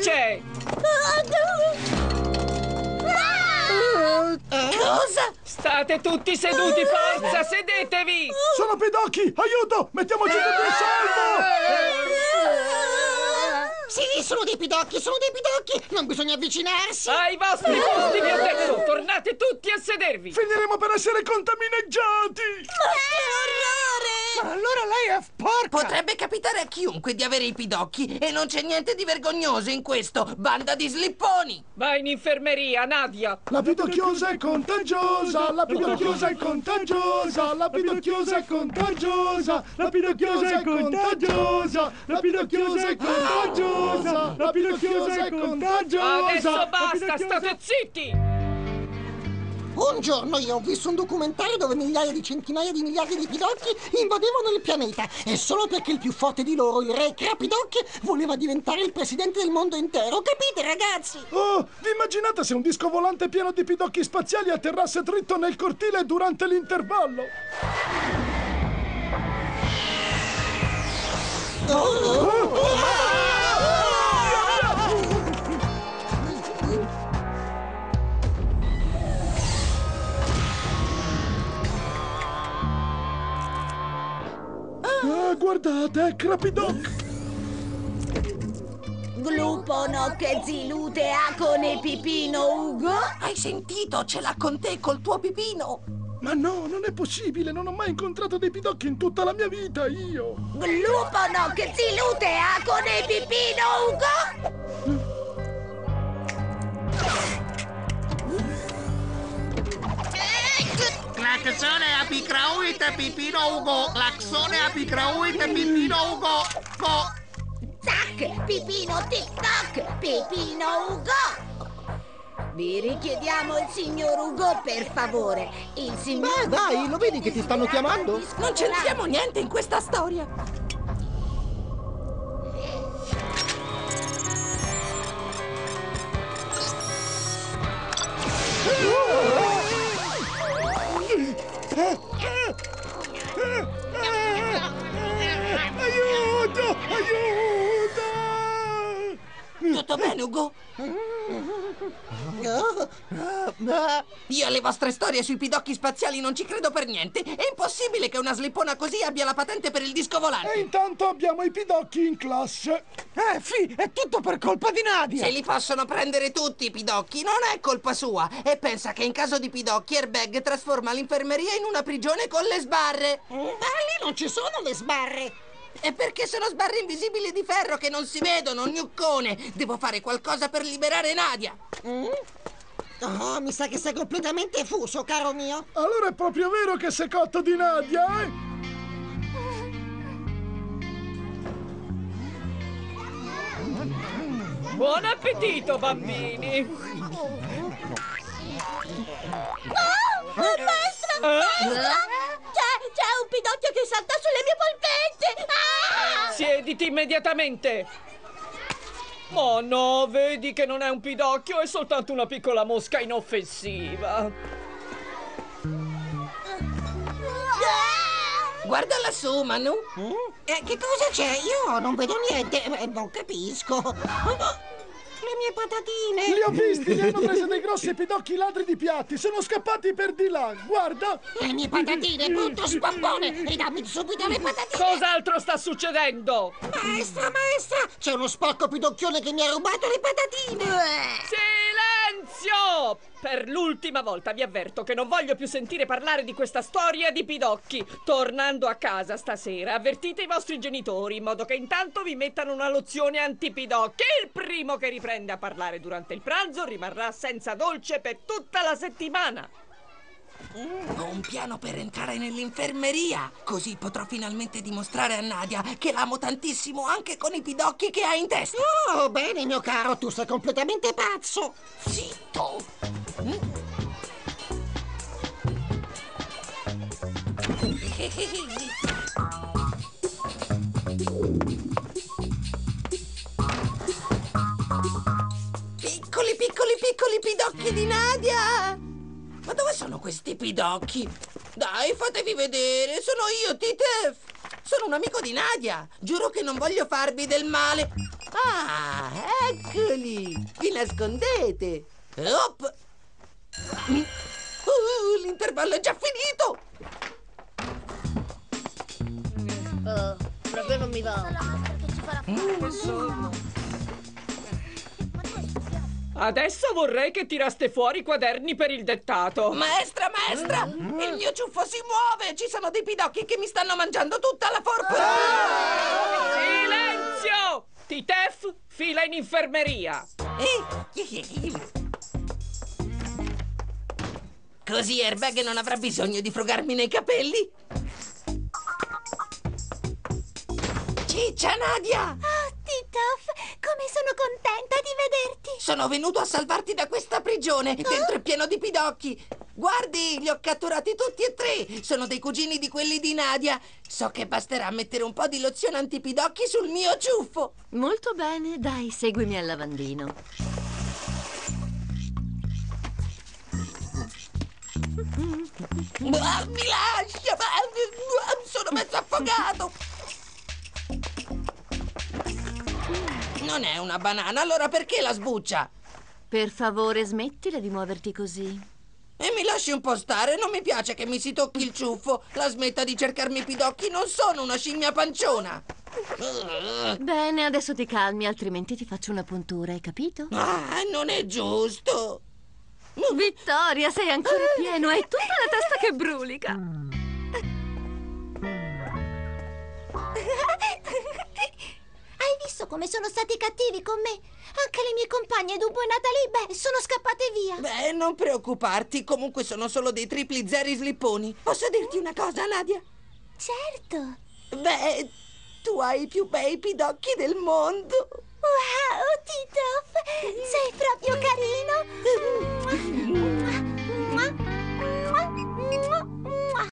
c'è? Cosa? State tutti seduti, forza, sedetevi! Sono Pidocchi! Aiuto! Mettiamoci tutto in salvo! Sì, sono dei pidocchi, sono dei pidocchi! Non bisogna avvicinarsi! Ai vostri posti vi ho detto! Tornate tutti a sedervi! Finiremo per essere contamineggiati! Ma che orrore! Ma allora lei è porca! Potrebbe capitare a chiunque di avere i pidocchi e non c'è niente di vergognoso in questo, banda di slipponi! Vai in infermeria, Nadia! La pidocchiosa è contagiosa! La pidocchiosa è contagiosa! La pidocchiosa è contagiosa! La pidocchiosa è contagiosa! La pidocchiosa è contagiosa! La pidocchiosa è contagiosa! Adesso basta, state zitti! Un giorno io ho visto un documentario dove migliaia di centinaia di miliardi di pidocchi invadevano il pianeta e solo perché il più forte di loro, il re Crapidocchi, voleva diventare il presidente del mondo intero. Capite, ragazzi? Oh, vi immaginate se un disco volante pieno di pidocchi spaziali atterrasse dritto nel cortile durante l'intervallo? Guardate, è Crapidoc! Glupono che zilute acone pipino Ugo? Hai sentito? Ce l'ha con te col tuo pipino! Ma no, non è possibile, non ho mai incontrato dei pidocchi in tutta la mia vita, io! Glupono che zilute acone pipino Ugo? Claxone a picrauite pipino Ugo. Claxone a picrauite pipino Ugo. Go. Tac, pipino tic-tac, pipino Ugo! Vi richiediamo il signor Ugo, per favore. Il signor... Dai, lo vedi che ti stanno chiamando? Non c'entriamo niente in questa storia! Aiuto! Aiuto! Tutto bene, Ugo? Io alle vostre storie sui pidocchi spaziali non ci credo per niente. È impossibile che una slippona così abbia la patente per il disco volante. E intanto abbiamo i pidocchi in classe. Fi, è tutto per colpa di Nadia! Se li possono prendere tutti i pidocchi, non è colpa sua. E pensa che in caso di pidocchi, Airbag trasforma l'infermeria in una prigione con le sbarre. Ma lì non ci sono le sbarre! E perché sono sbarre invisibili di ferro che non si vedono, gnuccone? Devo fare qualcosa per liberare Nadia. Oh, mi sa che sei completamente fuso, caro mio. Allora è proprio vero che sei cotto di Nadia, eh? Buon appetito, bambini! Maestra! Maestra! C'è un pidocchio che salta sulle mie polpette! Ah! Siediti immediatamente! Oh no, vedi che non è un pidocchio, è soltanto una piccola mosca inoffensiva. Guarda lassù, Manu. Che cosa c'è? Io non vedo niente, non capisco. Le mie patatine! Li ho visti, li hanno presi dei grossi pidocchi ladri di piatti. Sono scappati per di là, guarda. Le mie patatine, brutto spappone! E dammi subito le patatine! Cos'altro sta succedendo? Maestra, maestra! C'è uno sporco pidocchione che mi ha rubato le patatine! Silenzio! Per l'ultima volta vi avverto che non voglio più sentire parlare di questa storia di pidocchi. Tornando a casa stasera, avvertite i vostri genitori in modo che intanto vi mettano una lozione antipidocchi. Il primo che riprende a parlare durante il pranzo rimarrà senza dolce per tutta la settimana. Ho un piano per entrare nell'infermeria. Così potrò finalmente dimostrare a Nadia che l'amo tantissimo anche con i pidocchi che ha in testa. Oh, bene, mio caro, tu sei completamente pazzo! Zitto! Piccoli, piccoli, piccoli pidocchi di Nadia! Ma dove sono questi pidocchi? Dai, fatevi vedere, sono io, Titef! Sono un amico di Nadia. Giuro che non voglio farvi del male. Ah, eccoli. Vi nascondete. Op. L'intervallo è già finito. Proprio non mi va. Adesso vorrei che tiraste fuori i quaderni per il dettato. Maestra, maestra, il mio ciuffo si muove. Ci sono dei pidocchi che mi stanno mangiando tutta la forma. Silenzio! Titef, fila in infermeria. Così Airbag non avrà bisogno di frugarmi nei capelli. Ciccia, Nadia! Oh, Titoff, come sono contenta di vederti! Sono venuto a salvarti da questa prigione. Dentro è pieno di pidocchi. Guardi, li ho catturati tutti e tre. Sono dei cugini di quelli di Nadia. So che basterà mettere un po' di lozione antipidocchi sul mio ciuffo. Molto bene, dai, seguimi al lavandino. Mi lascia! Sono mezzo affogato! Non è una banana, allora perché la sbuccia? Per favore, smettila di muoverti così. E mi lasci un po' stare, non mi piace che mi si tocchi il ciuffo. La smetta di cercarmi i pidocchi, non sono una scimmia panciona. Bene, adesso ti calmi, altrimenti ti faccio una puntura, hai capito? Ah, non è giusto. Vittoria, sei ancora pieno, hai tutta la testa che brulica. Hai visto come sono stati cattivi con me? Anche le mie compagne Dubu e Natalie, beh, sono scappate via. Beh, non preoccuparti, comunque sono solo dei tripli zeri slipponi. Posso dirti una cosa, Nadia? Certo. Beh, tu hai i più bei pidocchi del mondo. Wow, Titoff, sei proprio carino.